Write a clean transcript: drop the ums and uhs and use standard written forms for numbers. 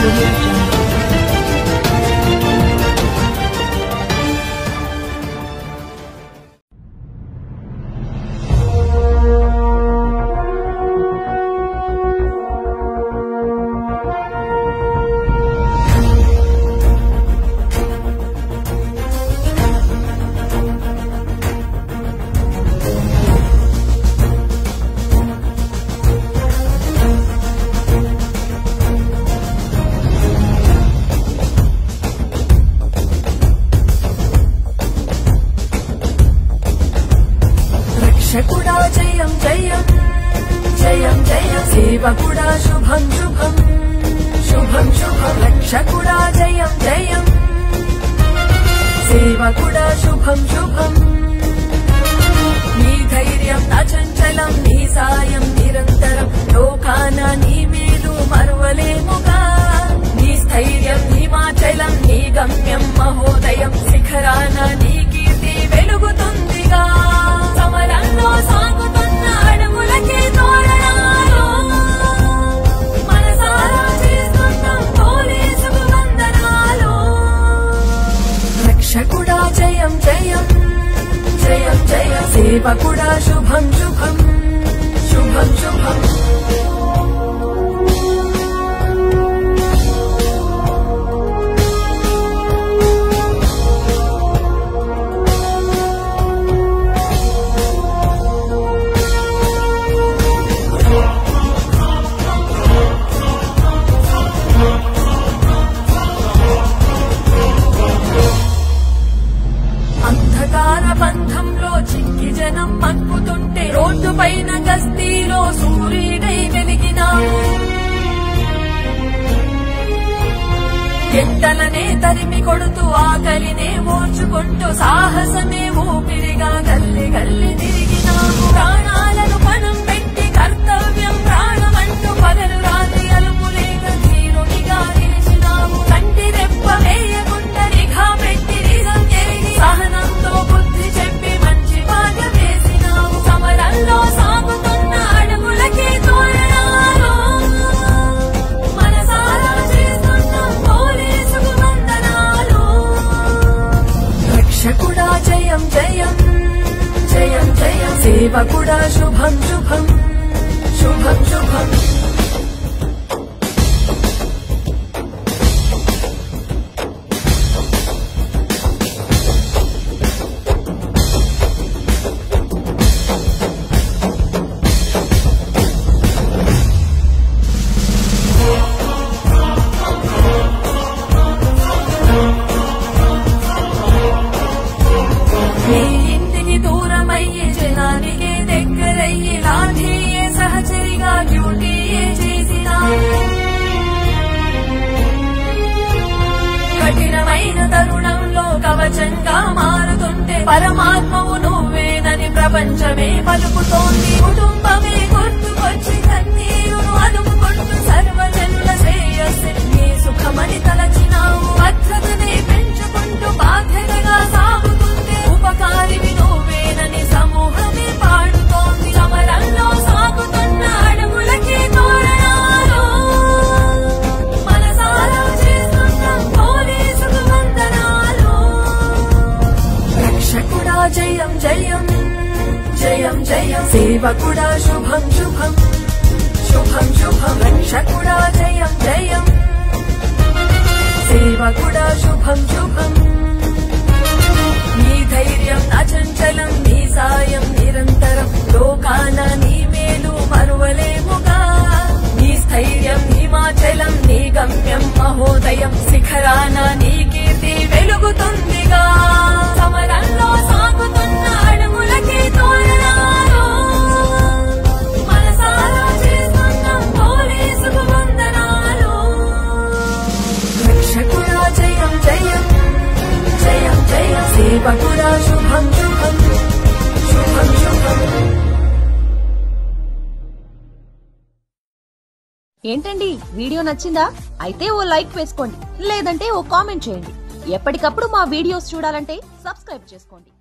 Audio Jungle. రక్షకుడా జయం జయం జయం జయం సేవకుడా శుభం శుభం శుభం శుభం రక్షకుడా జయం జయం సేవకుడా శుభం శుభం నీ ధైర్యం నా చంచలం నీ సాయం నిరంతరం లోకాన నీ మేలు మరువలేముగా నీ స్థైర్యం నీ మాచలం నీ గమ్యం మహోదయం శిఖరాన నీ కీర్తి వెలుగుతుందిగా సమరంలో సాగుతున్న అడుగులకే తోరణాలు మనసారా చేస్తున్నాం పోలీసుకు వందనాలు రక్షకుడా జయం జయం జయం జయం సేవకుడా శుభం శుభం శుభం శుభం అంధకార బంధంలో చిక్కి జనం మక్కుతుంటే రోడ్డు పైన గస్తీలో సూర్యుడై వెలిగినావు ఎండలనే తరిమి కొడుతూ ఆకలినే ఓర్చుకుంటూ సాహసమే ఊపిరిగా గల్లి గల్లి తిరిగినావు ప్రాణాలను పణం పెట్టి కర్తవ్యం ప్రాణమంటూ పగలు రాత్రి అలుపులేక ధీరునిగా నిలిచినావు కంటి రెప్ప వేయకుండా నిఘా పెట్టి నిజం జరిగి సహనంతో బుద్ధి చెప్పి మంచి బాట వేసినావు సమరంలో సాగుతున్న అడుగులకే తోరణాలు మనసారా చేస్తున్నాం పోలీసుకు వందనాలు రక్షకుడా జయం జయం జయం జయం సేవకుడా శుభం శుభం శుభం శుభం నీ ఇంటికి దూరమయ్యే జనానికి దగ్గరయ్యే లాఠీయే సహచరిగా డ్యూటీయే చేసినావు కఠినమైన తరుణంలో కవచంగా మారుతుంటే పరమాత్మవు నువ్వేనని ప్రపంచమే పలుకుతోంది కుటుంబమే గుర్తుకొచ్చి కన్నీరును అదుపుకుంటూ సర్వజనుల శ్రేయస్సు నీ సుఖమని తలచినావు భద్రతనే పెంచుకుంటూ బాధ్యతగా సాగుతుంటే ఉపకారివి నువ్వేనని సమూహమే పాడుతోంది సమరంలో సాగుతున్న అడుగులకే తోరణాలు మనసారా చేస్తున్నాం పోలీసుకు వందనాలు రక్షకుడా జయం జయం జయం జయం సేవకుడా శుభం శుభం శుభం శుభం రక్షకుడా జయం జయం సేవకుడా శుభం శుభం నీ ధైర్యం నా చంచలం నీ సాయం నిరంతరం లోకాన నీ మేలు మరువలేముగా నీ స్థైర్యం నీ మాచలం నీ గమ్యం మహోదయం శిఖరాన నీ కీర్తి వెలుగుతుందిగా సమరంలో సాగుతున్న అడుగులకే తోరణాలు మనసారా చేస్తున్నాం పోలీసుకు వందనాలు రక్షకుడా జయం జయం జయం జయం సేవకుడా శుభం శుభం శుభం శుభం ఏంటండి వీడియో నచ్చిందా? అయితే ఓ లైక్ వేసుకోండి, లేదంటే ఓ కామెంట్ చేయండి. ఎప్పటికప్పుడు మా వీడియోస్ చూడాలంటే సబ్స్క్రైబ్ చేసుకోండి.